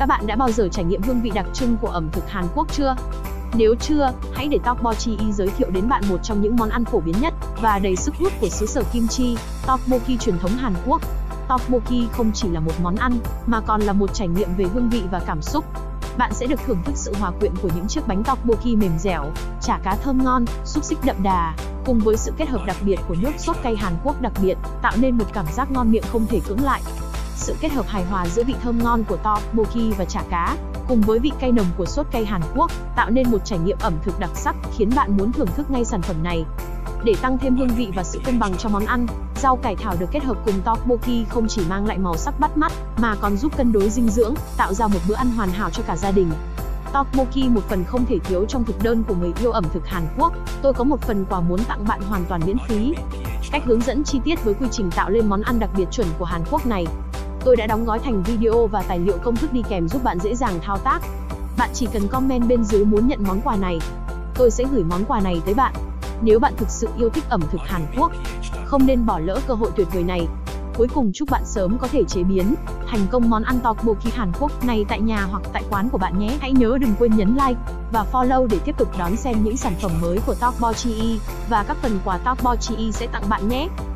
Các bạn đã bao giờ trải nghiệm hương vị đặc trưng của ẩm thực Hàn Quốc chưa? Nếu chưa, hãy để Tteokbokki giới thiệu đến bạn một trong những món ăn phổ biến nhất và đầy sức hút của xứ sở kim chi, tteokbokki truyền thống Hàn Quốc. Tteokbokki không chỉ là một món ăn, mà còn là một trải nghiệm về hương vị và cảm xúc. Bạn sẽ được thưởng thức sự hòa quyện của những chiếc bánh tteokbokki mềm dẻo, chả cá thơm ngon, xúc xích đậm đà, cùng với sự kết hợp đặc biệt của nước sốt cay Hàn Quốc đặc biệt, tạo nên một cảm giác ngon miệng không thể cưỡng lại. Sự kết hợp hài hòa giữa vị thơm ngon của tteokbokki và chả cá, cùng với vị cay nồng của sốt cay Hàn Quốc, tạo nên một trải nghiệm ẩm thực đặc sắc, khiến bạn muốn thưởng thức ngay sản phẩm này. Để tăng thêm hương vị và sự cân bằng cho món ăn, rau cải thảo được kết hợp cùng tteokbokki không chỉ mang lại màu sắc bắt mắt, mà còn giúp cân đối dinh dưỡng, tạo ra một bữa ăn hoàn hảo cho cả gia đình. Tteokbokki một phần không thể thiếu trong thực đơn của người yêu ẩm thực Hàn Quốc. Tôi có một phần quà muốn tặng bạn hoàn toàn miễn phí. Cách hướng dẫn chi tiết với quy trình tạo lên món ăn đặc biệt chuẩn của Hàn Quốc này, tôi đã đóng gói thành video và tài liệu công thức đi kèm giúp bạn dễ dàng thao tác. Bạn chỉ cần comment bên dưới muốn nhận món quà này. Tôi sẽ gửi món quà này tới bạn. Nếu bạn thực sự yêu thích ẩm thực Hàn Quốc, không nên bỏ lỡ cơ hội tuyệt vời này. Cuối cùng chúc bạn sớm có thể chế biến thành công món ăn tteokbokki Hàn Quốc này tại nhà hoặc tại quán của bạn nhé. Hãy nhớ đừng quên nhấn like và follow để tiếp tục đón xem những sản phẩm mới của Tteokbokki và các phần quà Tteokbokki sẽ tặng bạn nhé.